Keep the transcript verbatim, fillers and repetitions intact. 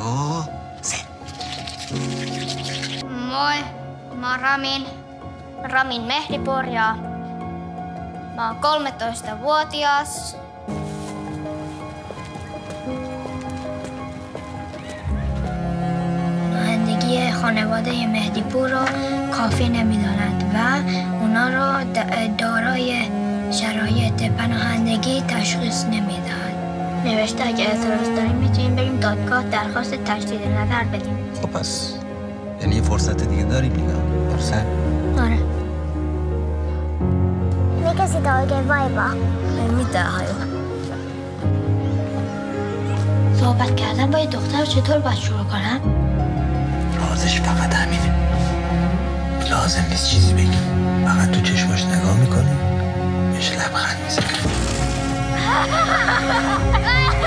dua, se. Moi, mä oon Ramin. Ramin Mehdipur ja mä oon kolmetoistavuotias. رانندگی خانواده مهدیپور رو کافی نمی‌دانند و اونا رو دارای شرایط پناهندگی تشخیص نمیدهند. نوشته اگه اعتراض داریم میتونیم بریم دادگاه درخواست تجدید نظر بدیم. خب پس یعنی یه فرصت دیگه داریم دیگه. درسته؟ آره. Mikä sitä oikein vaivaa? Ei mitään hajua. صحبت کردن با یه دختر چطور باید شروع کنم؟ رازش فقط همینه. لازم نیست چیزی بگی. فقط تو چشماش نگاه میکنی. بهش لبخند میزنی.